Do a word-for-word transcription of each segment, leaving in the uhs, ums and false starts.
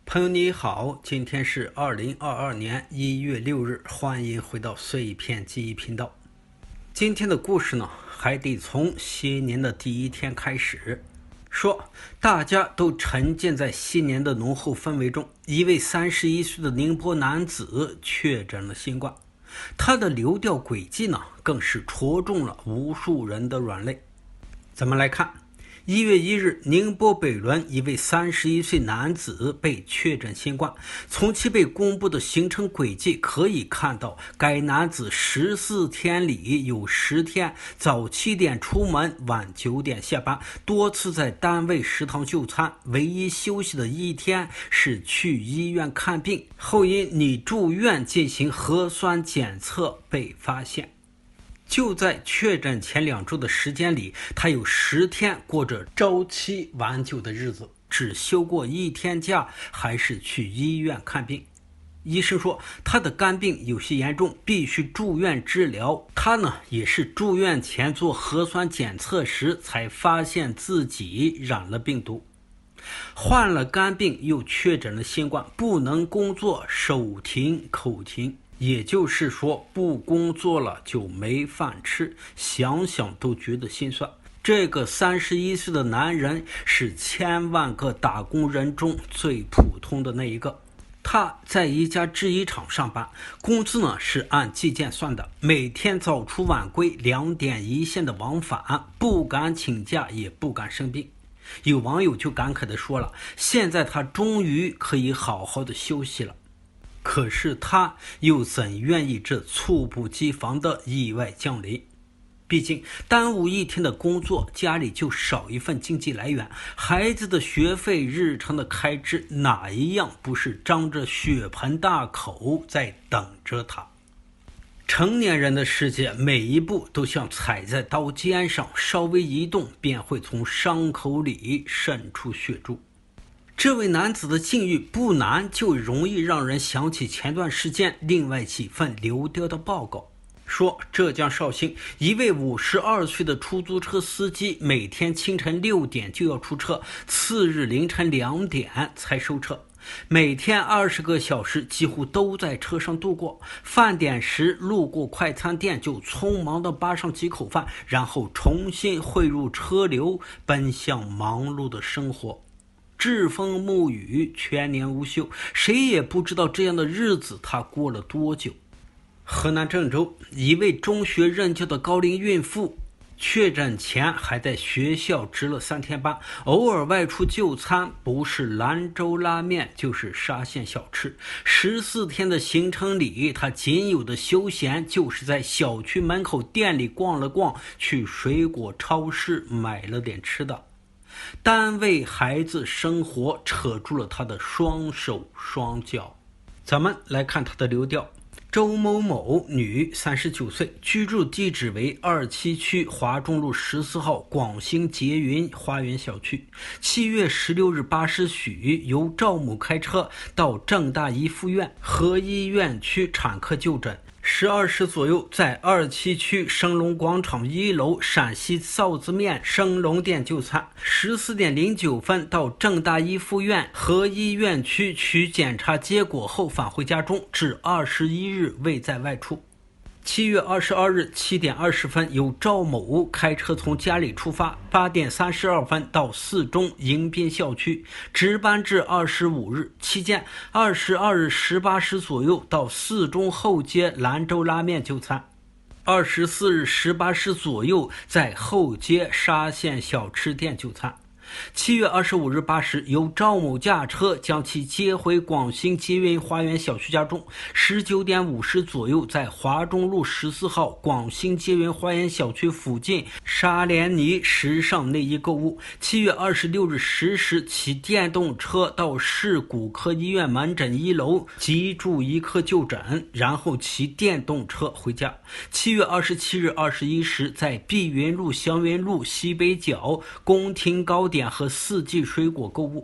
朋友你好，今天是二零二二年一月六日，欢迎回到碎片记忆频道。今天的故事呢，还得从新年的第一天开始。说大家都沉浸在新年的浓厚氛围中，一位三十一岁的宁波男子确诊了新冠，他的流调轨迹呢，更是戳中了无数人的软肋。咱们来看。一月一日，宁波北仑一位三十一岁男子被确诊新冠。从其被公布的行程轨迹可以看到，该男子十四天里有十天早七点出门，晚九点下班，多次在单位食堂就餐，唯一休息的一天是去医院看病，后因拟住院进行核酸检测被发现。就在确诊前两周的时间里，他有十天过着朝七晚九的日子，只休过一天假，还是去医院看病。医生说他的肝病有些严重，必须住院治疗。他呢，也是住院前做核酸检测时才发现自己染了病毒。患了肝病又确诊了新冠，不能工作，手停口停。也就是说，不工作了就没饭吃，想想都觉得心酸。这个三十一岁的男人是千万个打工人中最普通的那一个。他在一家制衣厂上班，工资呢是按计件算的，每天早出晚归，两点一线的往返，不敢请假，也不敢生病。有网友就感慨地说了，现在他终于可以好好的休息了。可是他又怎愿意这猝不及防的意外降临？毕竟耽误一天的工作，家里就少一份经济来源，孩子的学费、日常的开支，哪一样不是张着血盆大口在等着他？成年人的世界，每一步都像踩在刀尖上，稍微一动便会从伤口里渗出血珠。这位男子的境遇不难，就容易让人想起前段时间另外几份流调的报告。说浙江绍兴一位五十二岁的出租车司机，每天清晨六点就要出车，次日凌晨两点才收车，每天二十个小时几乎都在车上度过。饭点时路过快餐店，就匆忙地扒上几口饭，然后重新汇入车流，奔向忙碌的生活。栉风沐雨，全年无休，谁也不知道这样的日子他过了多久。河南郑州一位中学任教的高龄孕妇，确诊前还在学校值了三天班，偶尔外出就餐，不是兰州拉面就是沙县小吃。十四天的行程里，他仅有的休闲就是在小区门口店里逛了逛，去水果超市买了点吃的。单位、孩子、生活扯住了他的双手双脚。咱们来看他的流调。周某某，女，三十九岁，居住地址为二七区华中路十四号广兴捷云花园小区。七月十六日八时许，由赵某开车到郑大一附院和医院区产科就诊。十二时左右，在二七区升龙广场一楼陕西臊子面升龙店就餐。十四点零九分到郑大一附院和医院区取检查结果后返回家中，至二十一日未再外出。七月二十二日七点二十分，由赵某开车从家里出发，八点三十二分到四中迎宾校区，值班至二十五日。期间，二十二日十八时左右到四中后街兰州拉面就餐。二十四日十八时左右在后街沙县小吃店就餐。七月二十五日八时，由赵某驾车将其接回广兴捷云花园小区家中。十九点五十左右，在华中路十四号广兴捷云花园小区附近沙莲尼时尚内衣购物。七月二十六日十时，骑电动车到市骨科医院门诊一楼急助医科就诊，然后骑电动车回家。七月二十七日二十一时，在碧云路祥云路西北角宫廷糕点和四季水果购物。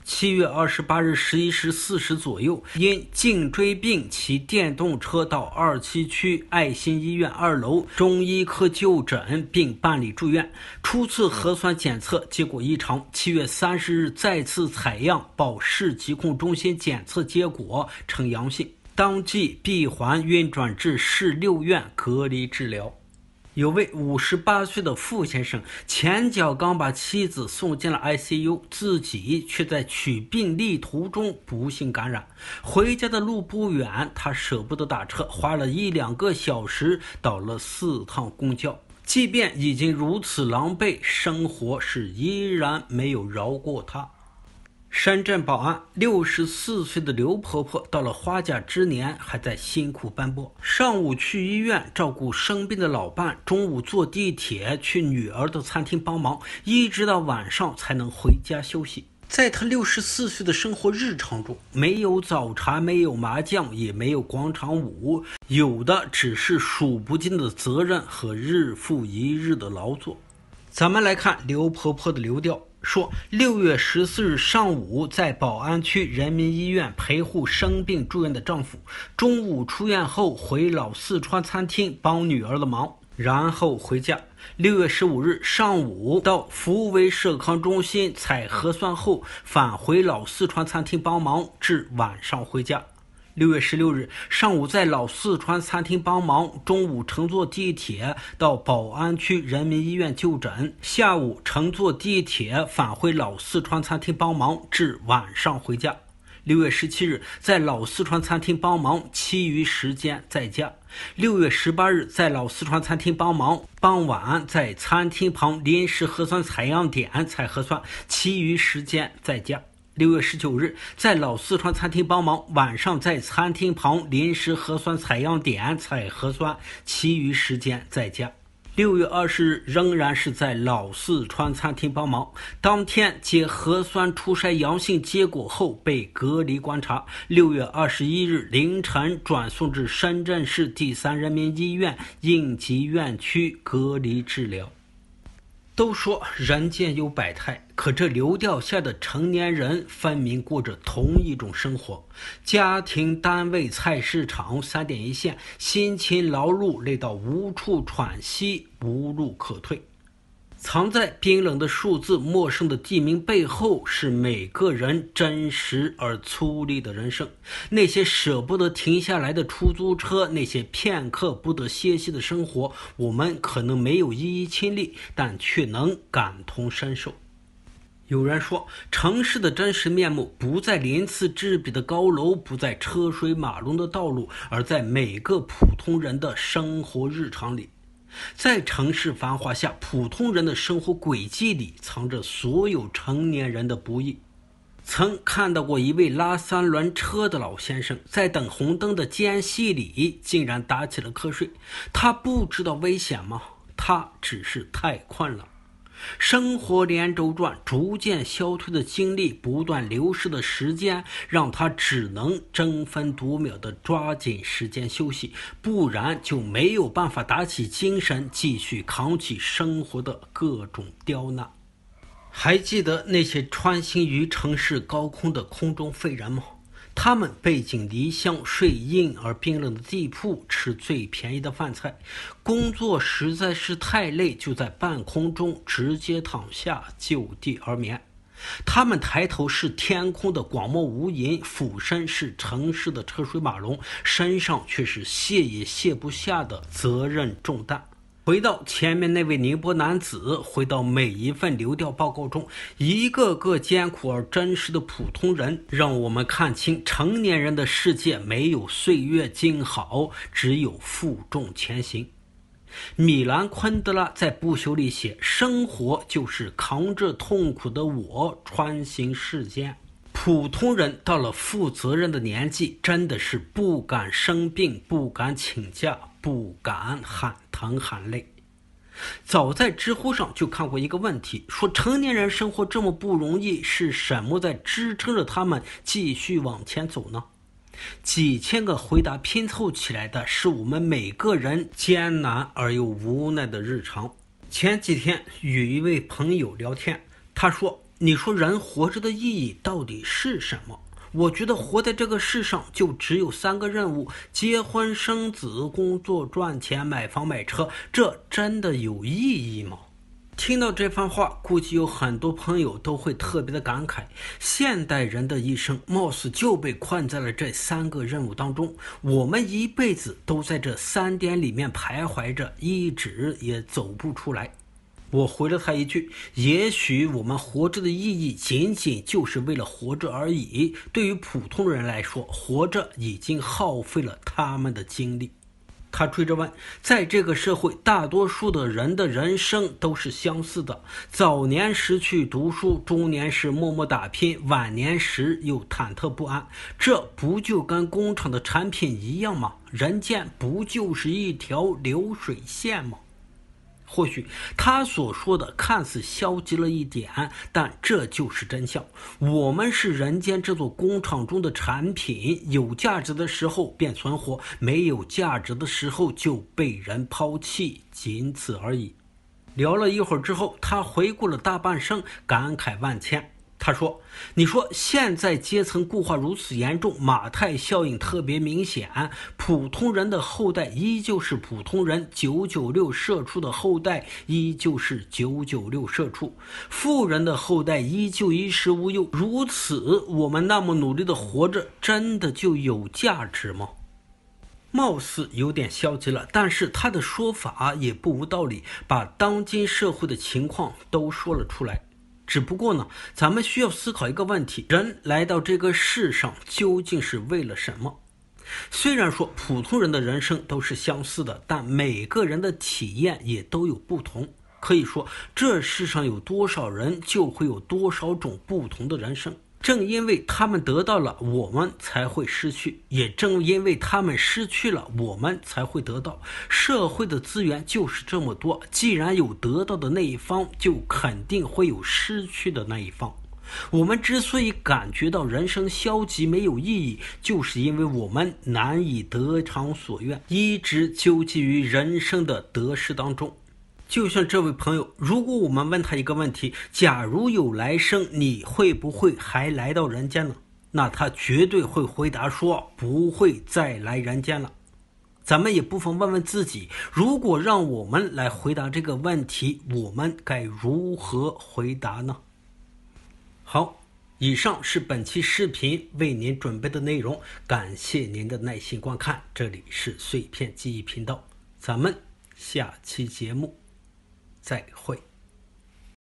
七月二十八日十一时四十左右，因颈椎病骑电动车到二七区爱心医院二楼中医科就诊并办理住院。初次核酸检测结果异常，七月三十日再次采样报市疾控中心检测结果呈阳性，当即闭环运转至市六院隔离治疗。有位五十八岁的傅先生，前脚刚把妻子送进了 I C U， 自己却在取病历途中不幸感染。回家的路不远，他舍不得打车，花了一两个小时倒了四趟公交。即便已经如此狼狈，生活是依然没有饶过他。深圳宝安六十四岁的刘婆婆到了花甲之年还在辛苦奔波，上午去医院照顾生病的老伴，中午坐地铁去女儿的餐厅帮忙，一直到晚上才能回家休息。在她六十四岁的生活日常中，没有早茶，没有麻将，也没有广场舞，有的只是数不尽的责任和日复一日的劳作。咱们来看刘婆婆的流调，说六月十四日上午在宝安区人民医院陪护生病住院的丈夫，中午出院后回老四川餐厅帮女儿的忙，然后回家。六月十五日上午到福威社康中心采核酸后返回老四川餐厅帮忙，至晚上回家。六月十六日上午在老四川餐厅帮忙，中午乘坐地铁到宝安区人民医院就诊，下午乘坐地铁返回老四川餐厅帮忙，至晚上回家。六月十七日在老四川餐厅帮忙，其余时间在家。六月十八日在老四川餐厅帮忙，傍晚在餐厅旁临时核酸采样点采核酸，其余时间在家。六月十九日在老四川餐厅帮忙，晚上在餐厅旁临时核酸采样点采核酸，其余时间在家。六月二十日仍然是在老四川餐厅帮忙，当天接核酸初筛阳性结果后被隔离观察。六月二十一日凌晨转送至深圳市第三人民医院应急院区隔离治疗。都说人间有百态，可这流调下的成年人分明过着同一种生活。家庭、单位、菜市场三点一线，辛勤劳碌累到无处喘息，无路可退。藏在冰冷的数字、陌生的地名背后，是每个人真实而粗粝的人生。那些舍不得停下来的出租车，那些片刻不得歇息的生活，我们可能没有一一亲历，但却能感同身受。有人说，城市的真实面目不在鳞次栉比的高楼，不在车水马龙的道路，而在每个普通人的生活日常里。在城市繁华下，普通人的生活轨迹里藏着所有成年人的不易。曾看到过一位拉三轮车的老先生，在等红灯的间隙里竟然打起了瞌睡。他不知道危险吗？他只是太困了。生活连轴转，逐渐消退的精力，不断流逝的时间，让他只能争分夺秒地抓紧时间休息，不然就没有办法打起精神继续扛起生活的各种刁难。还记得那些穿行于城市高空的空中废人吗？他们背井离乡，睡硬而冰冷的地铺，吃最便宜的饭菜，工作实在是太累，就在半空中直接躺下，就地而眠。他们抬头是天空的广漠无垠，俯身是城市的车水马龙，身上却是卸也卸不下的责任重担。回到前面那位宁波男子，回到每一份流调报告中，一个个艰苦而真实的普通人，让我们看清成年人的世界没有岁月静好，只有负重前行。米兰昆德拉在不朽里写，生活就是扛着痛苦的我穿行世间。普通人到了负责任的年纪，真的是不敢生病，不敢请假，不敢喊疼喊累。早在知乎上就看过一个问题，说成年人生活这么不容易，是什么在支撑着他们继续往前走呢？几千个回答拼凑起来的是我们每个人艰难而又无奈的日常。前几天与一位朋友聊天，他说你说人活着的意义到底是什么？我觉得活在这个世上就只有三个任务：结婚生子、工作赚钱、买房买车。这真的有意义吗？听到这番话，估计有很多朋友都会特别的感慨，现代人的一生貌似就被困在了这三个任务当中，我们一辈子都在这三点里面徘徊着，一直也走不出来。我回了他一句，也许我们活着的意义仅仅就是为了活着而已，对于普通人来说，活着已经耗费了他们的精力。他追着问，在这个社会，大多数的人的人生都是相似的，早年时去读书，中年时默默打拼，晚年时又忐忑不安，这不就跟工厂的产品一样吗？人间不就是一条流水线吗？或许他所说的看似消极了一点，但这就是真相。我们是人间这座工厂中的产品，有价值的时候便存活，没有价值的时候就被人抛弃，仅此而已。聊了一会儿之后，他回顾了大半生，感慨万千。他说，你说现在阶层固化如此严重，马太效应特别明显，普通人的后代依旧是普通人，九九六社畜的后代依旧是九九六社畜，富人的后代依旧衣食无忧，如此我们那么努力的活着，真的就有价值吗？貌似有点消极了，但是他的说法也不无道理，把当今社会的情况都说了出来。只不过呢，咱们需要思考一个问题，人来到这个世上究竟是为了什么？虽然说普通人的人生都是相似的，但每个人的体验也都有不同。可以说，这世上有多少人，就会有多少种不同的人生。正因为他们得到了，我们才会失去，也正因为他们失去了，我们才会得到。社会的资源就是这么多，既然有得到的那一方，就肯定会有失去的那一方。我们之所以感觉到人生消极没有意义，就是因为我们难以得偿所愿，一直纠结于人生的得失当中。就像这位朋友，如果我们问他一个问题，假如有来生，你会不会还来到人间呢？那他绝对会回答说，不会再来人间了。咱们也不妨问问自己，如果让我们来回答这个问题，我们该如何回答呢？好，以上是本期视频为您准备的内容，感谢您的耐心观看，这里是碎片记忆频道，咱们下期节目再会。